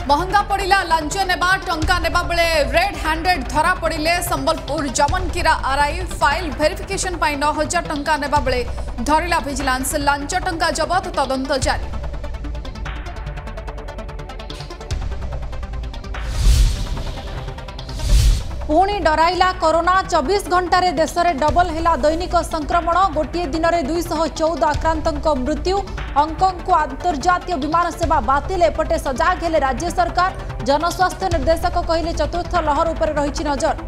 महंगा पड़ा लांच नेबा टंका नेबा बेले रेड हैंडेड धरा पड़े Sambalpur Jamankira RI file verification पाई 9,000 टंका नेबा बेले धरिला विजिलेंस लांच टंका जबत तदंत जारी। पुणी डराइला कोरोना 24 घंटे देश में डबल है दैनिक संक्रमण गोटे दिन में 214 आक्रांतों मृत्यु। हांगकांग को अंतर्जातीय विमान सेवा बातिल एपटे सजाग हेले राज्य सरकार। जनस्वास्थ्य निर्देशक कहले चतुर्थ लहर उपर रही नजर।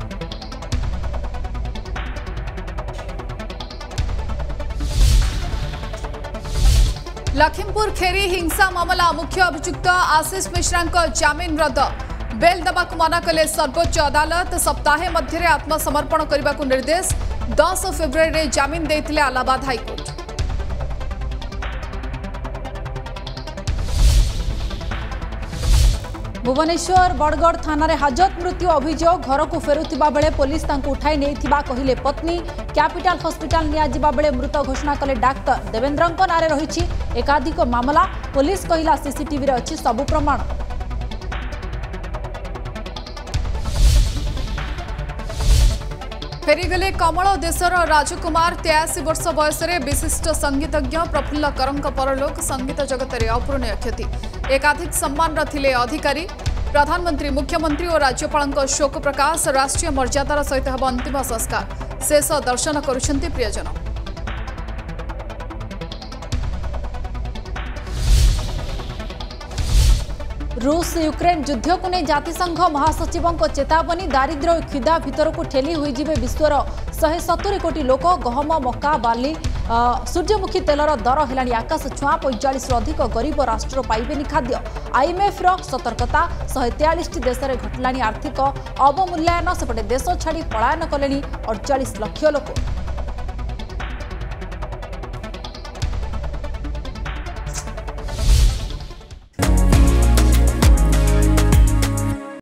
लखीमपुर खेरी हिंसा मामला मुख्य अभियुक्त आशीष मिश्रा जमीन रद्द बेल देवाक मना कले सर्वोच्च अदालत। सप्ताहे मध्य आत्मसमर्पण करने को निर्देश। 10 फेब्रुआरी जमीन देते इलाहाबाद हाईकोर्ट। भुवनेश्वर बड़गड़ थाना रे हाजत मृत्यु अभियोग। घर को फेरुथिबा बेले पुलिस तांको उठाई नेइथिबा कहिले पत्नी। कैपिटल हॉस्पिटल नियाजिबा बेले मृत घोषणा कले डाक्टर। देवेंद्रଙ୍କ नारे रहिछि एकाधिक मामला। पुलिस कहिला सीसीटीवी रे अछि सबु प्रमाण। फेरीगले कमल देशर राजकुमार। 83 वर्ष बयस विशिष्ट संगीतज्ञ प्रफुल्ल करंक परलोक। संगीत जगत में अपूरणीय क्षति। एकाधिक सम्मान थिले अधिकारी। प्रधानमंत्री मुख्यमंत्री और राज्यपाल शोक प्रकाश। राष्ट्रीय मर्यादार सहित हम अंतिम संस्कार। शेष दर्शन करुछंती प्रियजन। रूस यूक्रेन युद्ध को नहीं जातिसंघ महासचिवों चेतावनी। दारिद्र्य और क्षुधा भितर को ठेली हुई विश्वर 170 कोटी लोक। गहम मक्का बार्ली सूर्यमुखी तेलर दर है आकाश छुआ। 45 अधिक गरीब राष्ट्र पाइबेनी खाद्य। आईएमएफ सतर्कता। 143 देश में घटला आर्थिक अवमूल्यन। सेपटे देश छाड़ी पलायन कले 48 लाख लोक।